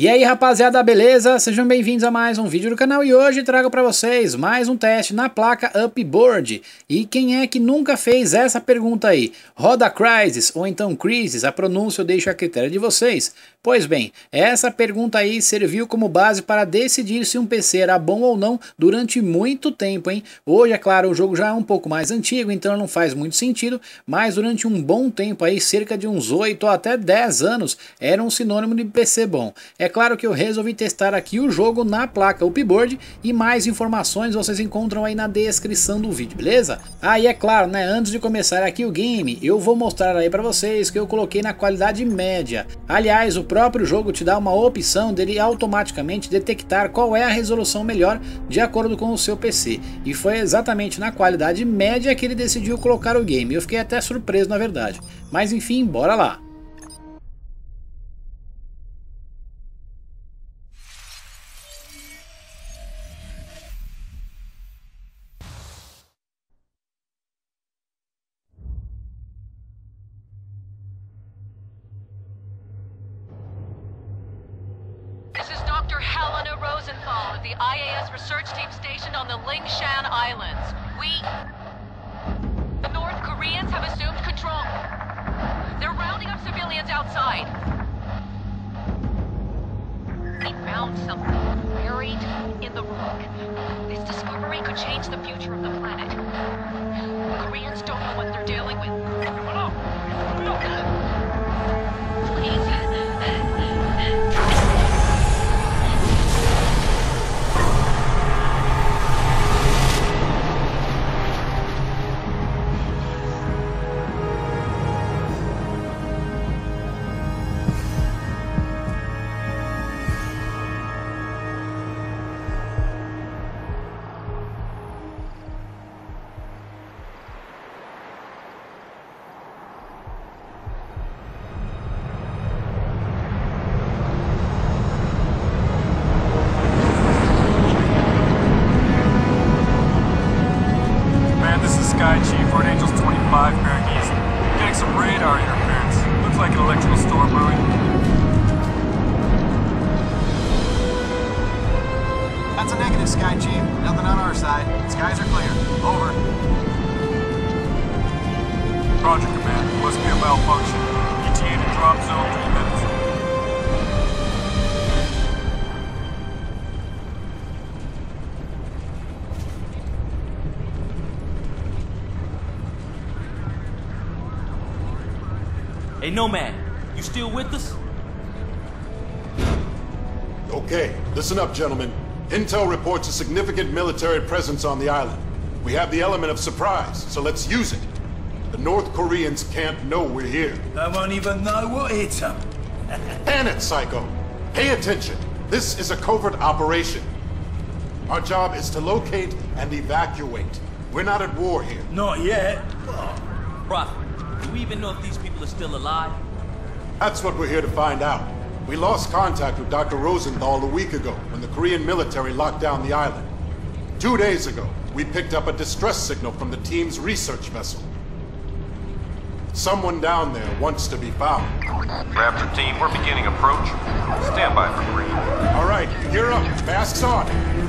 E aí rapaziada, beleza? Sejam bem-vindos a mais um vídeo do canal e hoje trago para vocês mais um teste na placa Upboard. E quem é que nunca fez essa pergunta aí? Roda Crysis ou então Crysis? A pronúncia eu deixo a critério de vocês. Pois bem, essa pergunta aí serviu como base para decidir se um PC era bom ou não durante muito tempo, hein? Hoje, é claro, o jogo já é um pouco mais antigo, então não faz muito sentido, mas durante um bom tempo aí, cerca de uns 8 ou até 10 anos, era um sinônimo de PC bom. É claro que eu resolvi testar aqui o jogo na placa Upboard e mais informações vocês encontram aí na descrição do vídeo, beleza? Aí é claro, né, antes de começar aqui o game, eu vou mostrar aí para vocês que eu coloquei na qualidade média. Aliás, o próprio jogo te dá uma opção dele automaticamente detectar qual é a resolução melhor de acordo com o seu PC. E foi exatamente na qualidade média que ele decidiu colocar o game. Eu fiquei até surpreso na verdade. Mas enfim, bora lá. Dr. Helena Rosenthal of the IAS research team stationed on the Lingshan Islands. The North Koreans have assumed control. They're rounding up civilians outside. They found something buried in the rock. This discovery could change the future of the planet. The Koreans don't know what they're dealing with. Please. Sky Chief, Fort Angels 25, bearing east. Getting some radar interference. Looks like an electrical storm brewing. That's a negative, Sky Chief. Nothing on our side. Skies are clear. Over. Roger, Command. Must be a malfunction. ETA to drop zone 3 minutes. Hey, Nomad, you still with us? Okay, listen up, gentlemen. Intel reports a significant military presence on the island. We have the element of surprise, so let's use it. The North Koreans can't know we're here. They won't even know what hit them. Damn it, Psycho! Pay attention. This is a covert operation. Our job is to locate and evacuate. We're not at war here. Not yet. Prophet, do we even know if these people are still alive? That's what we're here to find out. We lost contact with Dr. Rosenthal a week ago when the Korean military locked down the island. 2 days ago, we picked up a distress signal from the team's research vessel. Someone down there wants to be found. Raptor team, we're beginning approach. Stand by for green. All right, gear up. Masks on.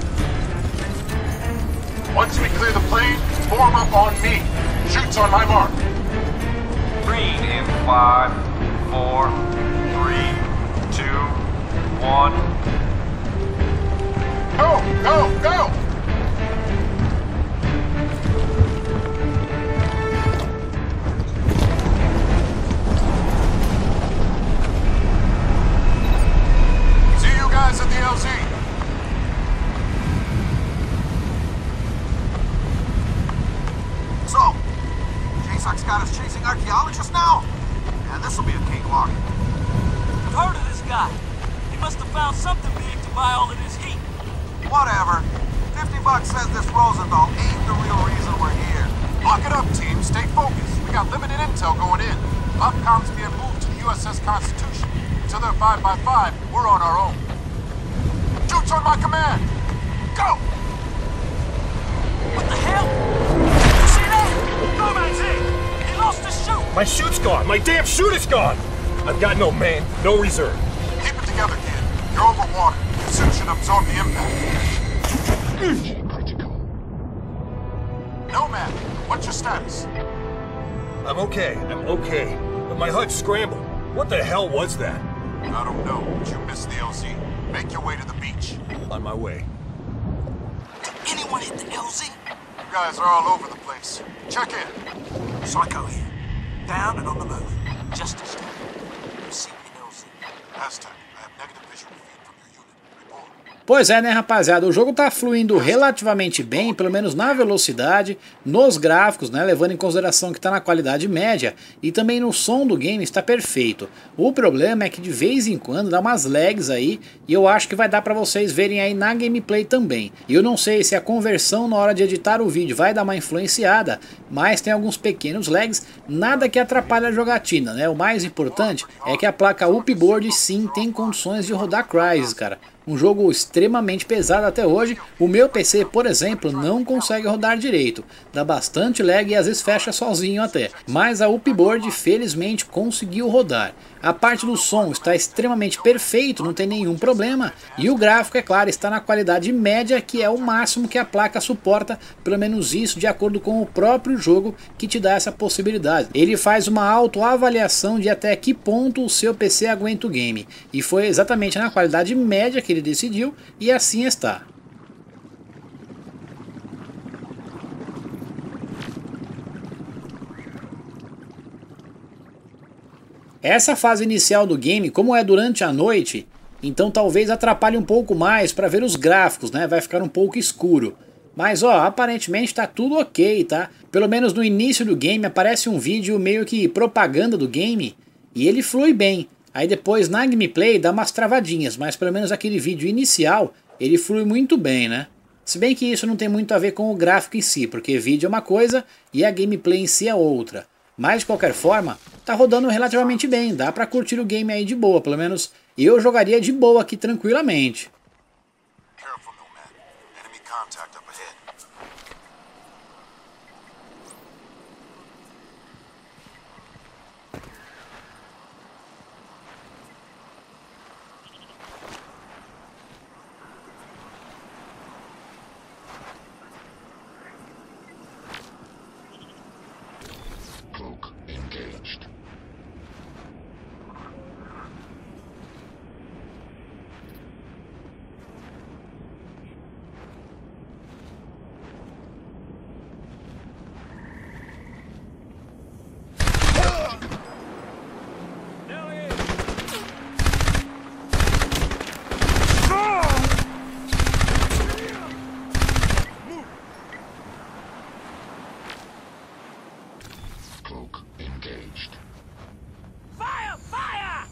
Once we clear the plane, form up on me. Shoots on my mark. Green in 5, 4, 3, 2, 1. Go, go, go! See you guys at the LZ. So, JSOC's got us chasing archaeologists now? Yeah, this'll be a cakewalk. I've heard of this guy. He must have found something big to buy all of this heat. Whatever. $50 says this Rosenthal ain't the real reason we're here. Lock it up, team. Stay focused. We got limited intel going in. Upcom's being moved to the USS Constitution. Until they're 5x5, we're on our own. Shoots on my command. Go! What the hell? You see that? Nomad's in! He lost his chute! My chute's gone! My damn chute is gone! I've got no man, no reserve. Keep it together, kid. You're over water. The suit should absorb the impact. Nomad, what's your status? I'm okay. But my HUD scrambled. What the hell was that? I don't know, but you missed the LZ. Make your way to the beach. On my way. Did anyone hit the LZ? You guys are all over the place. Check in. Psycho here. Down and on the move. Just as time. You see the LZ. Aztec, I have negative visual feed from your unit. Report. Pois é, né, rapaziada, o jogo tá fluindo relativamente bem, pelo menos na velocidade, nos gráficos, né, levando em consideração que tá na qualidade média, e também no som do game está perfeito. O problema é que de vez em quando dá umas lags aí, e eu acho que vai dar pra vocês verem aí na gameplay também. E eu não sei se a conversão na hora de editar o vídeo vai dar uma influenciada, mas tem alguns pequenos lags, nada que atrapalhe a jogatina, né? O mais importante é que a placa Upboard sim tem condições de rodar Crysis, cara. Um jogo extremamente pesado até hoje. O meu PC, por exemplo, não consegue rodar direito. Dá bastante lag e às vezes fecha sozinho até. Mas a Upboard felizmente conseguiu rodar. A parte do som está extremamente perfeito, não tem nenhum problema. E o gráfico, é claro, está na qualidade média, que é o máximo que a placa suporta. Pelo menos isso de acordo com o próprio jogo que te dá essa possibilidade. Ele faz uma autoavaliação de até que ponto o seu PC aguenta o game. E foi exatamente na qualidade média que ele decidiu, e assim está. Essa fase inicial do game, como é durante a noite, então talvez atrapalhe um pouco mais para ver os gráficos, né? Vai ficar um pouco escuro. Mas ó, aparentemente tá tudo ok, tá? Pelo menos no início do game aparece um vídeo meio que propaganda do game e ele flui bem. Aí depois na gameplay dá umas travadinhas, mas pelo menos aquele vídeo inicial ele flui muito bem, né? Se bem que isso não tem muito a ver com o gráfico em si, porque vídeo é uma coisa e a gameplay em si é outra. Mas de qualquer forma, tá rodando relativamente bem, dá pra curtir o game aí de boa, pelo menos eu jogaria de boa aqui tranquilamente. Careful, Nomad. Enemy contact up ahead. Cloak engaged. Cloak engaged. Fire! Fire!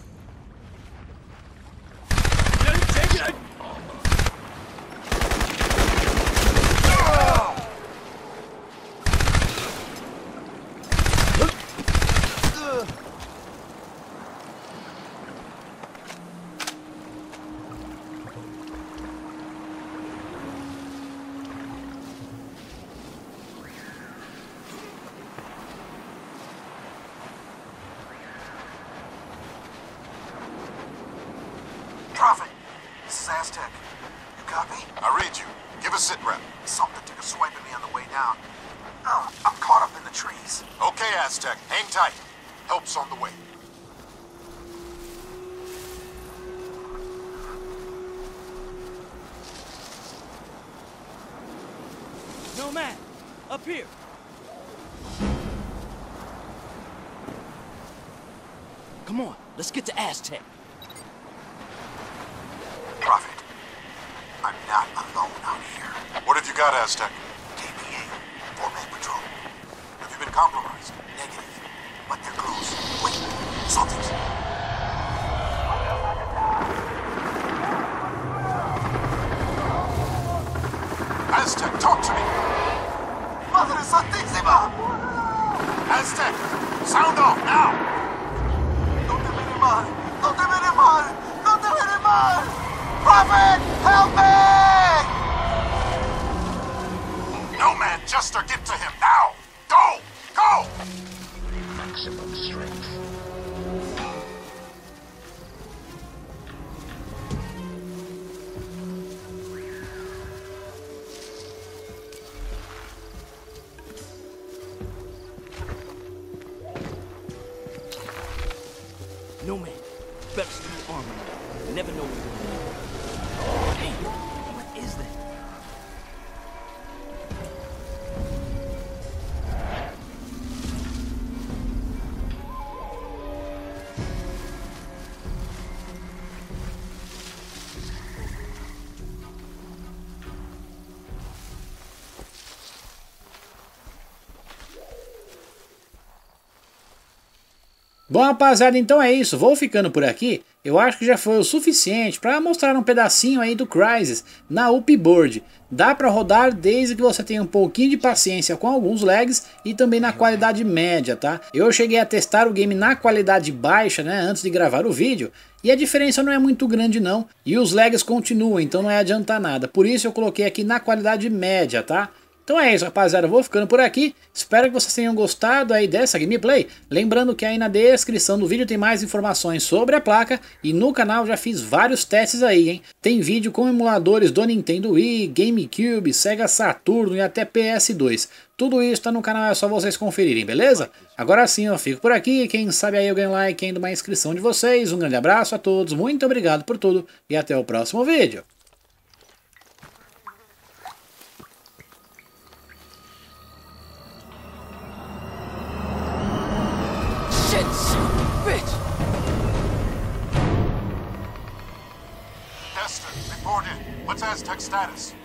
Prophet, this is Aztec. You copy? I read you. Give a sit rep. Something took a swipe at me on the way down. Oh, I'm caught up in the trees. Okay, Aztec. Hang tight. Help's on the way. Nomad, up here. Come on, let's get to Aztec. Prophet, I'm not alone out here. What have you got, Aztec? KPA, 4-man patrol. Have you been compromised? Negative, but they're close. Wait, something's... Aztec, talk to me! Madre Santísima! Aztec, sound off now! No te mire mal! No te mire mal! No te mire mal! Prophet, help me! Nomad, Jester, get to him now! Go! Go! Maximum strength. No man. Better steal armor. Never know what you're doing. Hey, what is that? Bom, rapaziada, então é isso, vou ficando por aqui. Eu acho que já foi o suficiente para mostrar um pedacinho aí do Crysis na Upboard. Dá para rodar desde que você tenha um pouquinho de paciência com alguns lags e também na qualidade média, tá? Eu cheguei a testar o game na qualidade baixa, né, antes de gravar o vídeo, e a diferença não é muito grande não, e os lags continuam, então não vai adiantar nada. Por isso eu coloquei aqui na qualidade média, tá? Então é isso, rapaziada, eu vou ficando por aqui, espero que vocês tenham gostado aí dessa gameplay, lembrando que aí na descrição do vídeo tem mais informações sobre a placa, e no canal já fiz vários testes aí, hein, tem vídeo com emuladores do Nintendo Wii, GameCube, Sega Saturno e até PS2, tudo isso tá no canal, é só vocês conferirem, beleza? Agora sim eu fico por aqui, quem sabe aí eu ganho like ainda uma inscrição de vocês, um grande abraço a todos, muito obrigado por tudo, e até o próximo vídeo. Dexter, report in. What's Aztec status?